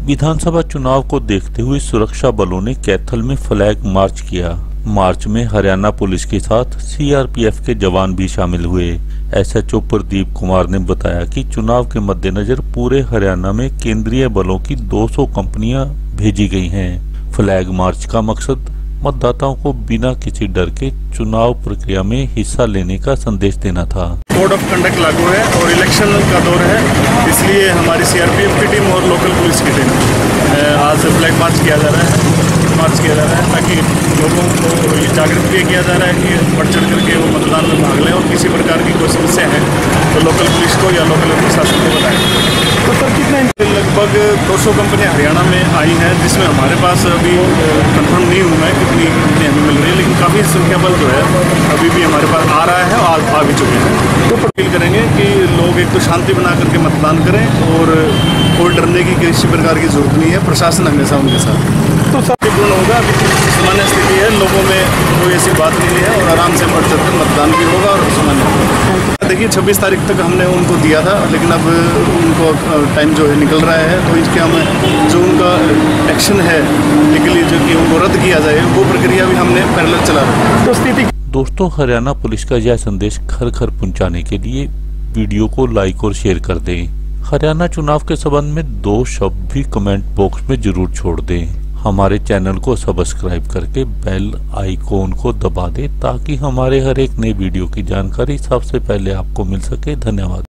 विधानसभा चुनाव को देखते हुए सुरक्षा बलों ने कैथल में फ्लैग मार्च किया। मार्च में हरियाणा पुलिस के साथ CRPF के जवान भी शामिल हुए। SHO प्रदीप कुमार ने बताया कि चुनाव के मद्देनजर पूरे हरियाणा में केंद्रीय बलों की 200 कंपनियां भेजी गई हैं। फ्लैग मार्च का मकसद मतदाताओं को बिना किसी डर के चुनाव प्रक्रिया में हिस्सा लेने का संदेश देना था। कोड ऑफ कंडक्ट लागू है और इलेक्शन का दौर है, इसलिए हमारी CRPF की टीम और लोकल पुलिस की टीम आज फ्लैग मार्च किया जा रहा है ताकि लोगों को ये जागरूक किया जा रहा है कि बढ़ चढ़ करके वो मतदान में भाग लें और किसी प्रकार की कोई समस्या है तो लोकल पुलिस को या लोकल प्रशासन को बताएं। तो सर कितने लगभग 200 कंपनियां हरियाणा में आई हैं, जिसमें हमारे पास अभी कंफर्म नहीं हुआ है कितनी कंपनियां हमें मिल रही है, लेकिन काफ़ी संख्या बल जो है अभी भी हमारे पास आ रहा है और आ भी चुके हैं। तो अपील करेंगे कि लोग एक तो शांति बना करके मतदान करें और कोई डरने की किसी प्रकार की जरूरत नहीं है, प्रशासन हमेशा उनके साथ तो शांतिपूर्ण होगा। अभी सामान्य स्थिति है, लोगों में कोई ऐसी बात नहीं है और आराम से बढ़ चढ़ कर मतदान भी होगा और सामान्य। देखिए 26 तारीख तक हमने उनको दिया था, लेकिन अब उनको टाइम जो है निकल रहा है, तो इसके हमें जो उनका एक्शन है लीगली जो कि उनको रद्द किया जाए वो प्रक्रिया भी हमने पैरेलल चला रहा है। तो स्थिति दोस्तों, हरियाणा पुलिस का यह संदेश घर घर पहुंचाने के लिए वीडियो को लाइक और शेयर कर दें। हरियाणा चुनाव के संबंध में 2 शब्द भी कमेंट बॉक्स में जरूर छोड़ दें। हमारे चैनल को सब्सक्राइब करके बेल आइकॉन को दबा दें ताकि हमारे हर एक नई वीडियो की जानकारी सबसे पहले आपको मिल सके। धन्यवाद।